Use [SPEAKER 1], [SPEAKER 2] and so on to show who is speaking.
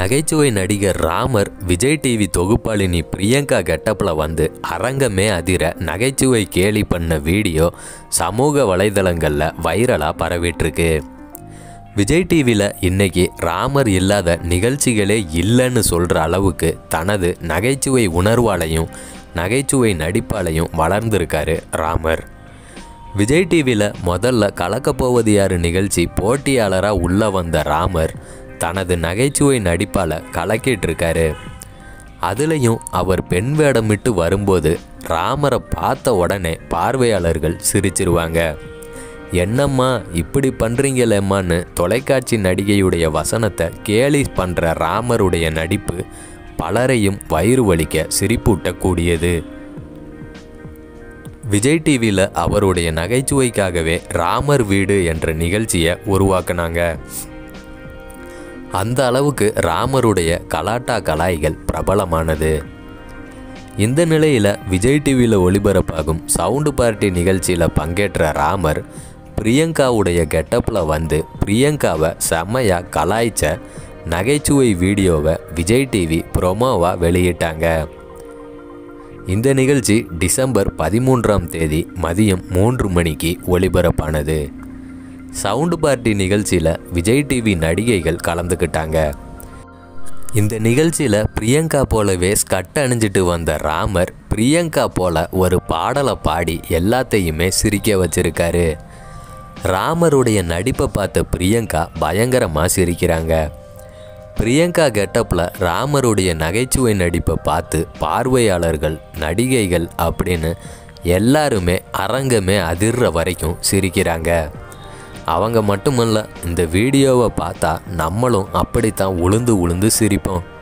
[SPEAKER 1] நகைச்சுவை நடிகர் ராமர் விஜய் டிவி தொகுப்பாளினி பிரியங்கா கெட்டப்பில் வந்து அரங்கமே அதிர நகைச்சுவை கேலி பண்ண வீடியோ சமூக வலைதளங்களில் வைரலாக பரவிட்டுருக்கு. விஜய் டிவியில் இன்னைக்கு ராமர் இல்லாத நிகழ்ச்சிகளே இல்லைன்னு சொல்கிற அளவுக்கு தனது நகைச்சுவை உணர்வாலையும் நகைச்சுவை நடிப்பாலையும் வளர்ந்துருக்காரு ராமர். விஜய் டிவியில் முதல்ல கலக்கப்போவது யார் நிகழ்ச்சி போட்டியாளராக உள்ளே வந்த ராமர் தனது நகைச்சுவை நடிப்பால் கலக்கிட்டுருக்காரு. அதுலேயும் அவர் பெண் வேடமிட்டு வரும்போது ராமரை பார்த்த உடனே பார்வையாளர்கள் சிரிச்சிருவாங்க. என்னம்மா இப்படி பண்ணுறீங்களேம்மான்னு தொலைக்காட்சி நடிகையுடைய வசனத்தை கேலி பண்ணுற ராமருடைய நடிப்பு பலரையும் வயிறு வலிக்க சிரிப்பூட்டக்கூடியது. விஜய் டிவியில் அவருடைய நகைச்சுவைக்காகவே ராமர் வீடு என்ற நிகழ்ச்சியை உருவாக்குனாங்க. அந்த அளவுக்கு ராமருடைய கலாட்டா கலாய்கள் பிரபலமானது. இந்த நிலையில் விஜய் டிவியில் ஒளிபரப்பாகும் சவுண்டு பார்ட்டி நிகழ்ச்சியில் பங்கேற்ற ராமர் பிரியங்காவுடைய கெட்டப்பில் வந்து பிரியங்காவை செம்மையாக கலாய்ச்ச நகைச்சுவை வீடியோவை விஜய் டிவி ப்ரொமோவாக வெளியிட்டாங்க. இந்த நிகழ்ச்சி டிசம்பர் 13 மதியம் 3 மணிக்கு ஒளிபரப்பானது. சவுண்டு பார்ட்டி நிகழ்ச்சியில் விஜய் டிவி நடிகைகள் கலந்துக்கிட்டாங்க. இந்த நிகழ்ச்சியில் பிரியங்கா போலவே ஸ்கட் அணிஞ்சிட்டு வந்த ராமர் பிரியங்கா போல ஒரு பாடலை பாடி எல்லாத்தையுமே சிரிக்க வச்சிருக்காரு. ராமருடைய நடிப்பை பார்த்த பிரியங்கா பயங்கரமாக சிரிக்கிறாங்க. பிரியங்கா கெட்டப்பில் ராமருடைய நகைச்சுவை நடிப்பை பார்த்து பார்வையாளர்கள் நடிகைகள் அப்படின்னு எல்லாருமே அரங்கமே அதிர்ற வரைக்கும் சிரிக்கிறாங்க. அவங்க மட்டுமல்ல, இந்த வீடியோவை பார்த்தா நம்மளும் அப்படித்தான் உளுந்து சிரிப்போம்.